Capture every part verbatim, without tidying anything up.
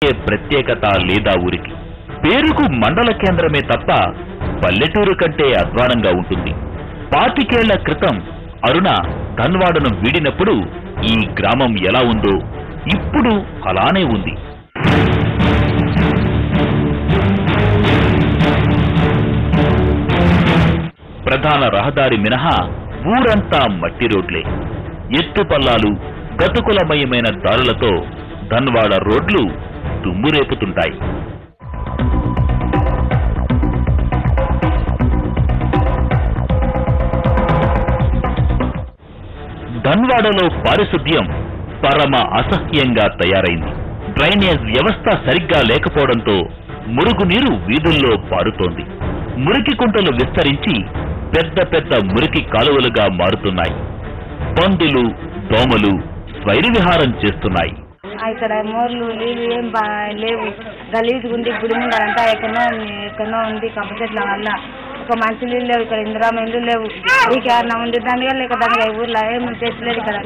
అంటే ప్రత్యేకత లేదా ఊరికి. పేరుకు మండల కేంద్రమే తప్ప పల్లెటూరు కంటే అధ్వానంగా ఉంటుంది. పాతికేళ్ల క్రితం అరుణ ధన్వాడను వీడినప్పుడు ఈ గ్రామం ఎలా ఉందో ఇప్పుడు అలానే ఉంది. ప్రధాన రహదారి మినహా ఊరంతా మట్టి రోడ్లే. ఎత్తుపల్లాలు, గతుకులమయమైన దారులతో ధన్వాడ రోడ్లు దుమ్మురేపుతుంటాయి. ధన్వాడలో పారిశుద్ధ్యం పరమ అసహ్యంగా తయారైంది. డ్రైనేజ్ వ్యవస్థ సరిగ్గా లేకపోవడంతో మురుగునీరు వీధుల్లో పారుతోంది. మురికి కుంటలు విస్తరించి పెద్ద పెద్ద మురికి కాలువలుగా మారుతున్నాయి. పందులు, దోమలు స్వైర విహారం చేస్తున్నాయి. ఇక్కడ మోర్లు నీళ్ళు ఏం లేవు, గలీజుగా ఉంది. గుడి ముందరంతా ఎక్కడో ఎక్కడో ఉంది. కంప చెట్ల వల్ల ఒక మంచి నీళ్ళు లేవు. ఇక్కడ ఇందిరామ ఇల్లు లేవు. నీకు ఏమన్నా ఉంది దానిగా లేక దానిగా ఊర్లో ఏమి తెచ్చలేదు. ఇక్కడ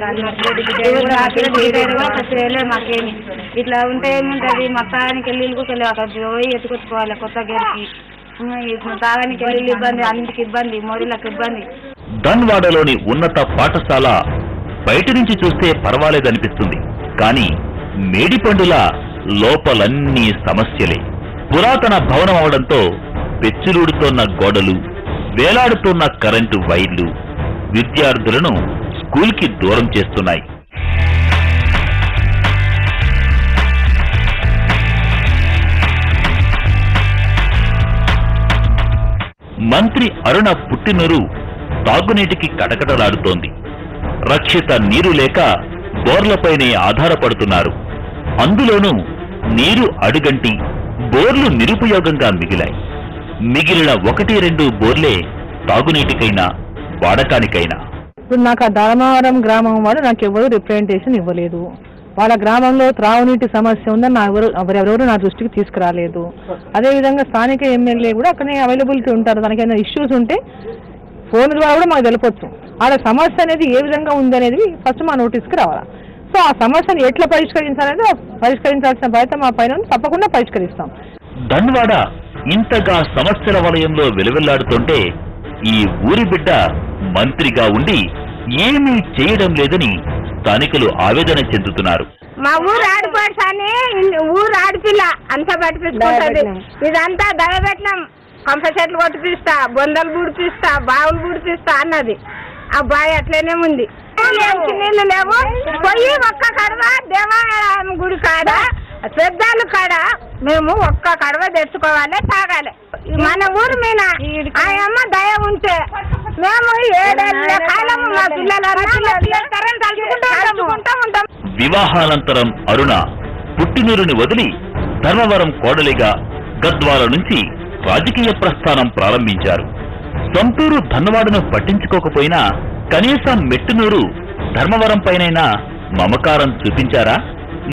చేయలేదు మాకేమి. ఇట్లా ఉంటే ఏముంటది, మొత్తానికి నీళ్ళు కూడా అక్కడ పోయి ఎత్తుకొచ్చుకోవాలి. కొత్త గేరికి తాగానికి నీళ్ళు ఇబ్బంది, అన్నింటికి ఇబ్బంది, మోరీలకు ఇబ్బంది. ధన్వాడలోని ఉన్నత పాఠశాల బయట నుంచి చూస్తే పర్వాలేదనిపిస్తుంది. కానీ మేడిపండుల లోపలన్నీ సమస్యలే. పురాతన భవనం అవడంతో పెచ్చులూడుతోన్న గోడలు, వేలాడుతున్న కరెంటు వైర్లు విద్యార్థులను స్కూల్కి దూరం చేస్తున్నాయి. మంత్రి అరుణ పుట్టినూరు తాగునీటికి కటకటలాడుతోంది. రక్షిత నీరు లేక బోర్లపైనే ఆధారపడుతున్నారు. అందులోనూ నీరు అడుగంటి బోర్లు నిరుపయోగంగా మిగిలాయి. మిగిలిన ఒకటి రెండు బోర్లే తాగునీటికైనా వాడకానికైనా. ఇప్పుడు నాకు ఆ ధర్మవరం గ్రామం వాళ్ళు నాకు ఎవరు రిప్రజెంటేషన్ ఇవ్వలేదు. వాళ్ళ గ్రామంలో త్రాగునీటి సమస్య ఉందని నా ఎవరు ఎవరెవరు నా దృష్టికి తీసుకురాలేదు. అదేవిధంగా స్థానిక ఎమ్మెల్యే కూడా అక్కడనే అవైలబిలిటీ ఉంటారు. తనకైనా ఇష్యూస్ ఉంటే ఫోన్ ద్వారా కూడా మాకు తెలపొచ్చు. వాళ్ళ సమస్య అనేది ఏ విధంగా ఉందనేది ఫస్ట్ మా నోటీస్కి రావాలి. సో ఆ సమస్యను ఎట్లా పరిష్కరించాలనేది పరిష్కరించాల్సిన బాధ్యత మా పైన తప్పకుండా పరిష్కరిస్తాం. ధన్వాడ ఇంతగా సమస్యల వలయంలో వెలువెల్లాడుతుంటే ఈ ఊరి బిడ్డ మంత్రిగా ఉండి ఏమీ చేయడం లేదని స్థానికులు ఆవేదన చెందుతున్నారు. మా ఊరు ఆడిపోయి ఊరు ఆడిపిల్ల అంతా పట్టించుకుంటది. ఇదంతా దయబెట్టినాం. కంప చెట్లు కొట్టిపిస్తా, బొందలు బుడిపిస్తా, బావులు బుడిపిస్తా అన్నది. ఆ బావి అట్లనే ఉంది. నీళ్లు లేవు. పొయ్యి ఒక్క కడవ దేవాలయం గుడి కాడ, పెద్దాలు కాడ మేము ఒక్క కడవ తెచ్చుకోవాలి, తాగాలి. మన ఊరు మీద ఆ అమ్మ దయ ఉంటే మేము ఏడేళ్ల కాలం మా పిల్లలు. వివాహానంతరం అరుణ పుట్టినూరుని వదిలి ధర్మవరం కోడలిగా గద్వాల నుంచి రాజకీయ ప్రస్థానం ప్రారంభించారు. సొంతూరు ధన్వాడను పట్టించుకోకపోయినా కనీసం మెట్టునూరు ధర్మవరం పైనైనా మమకారం చూపించారా?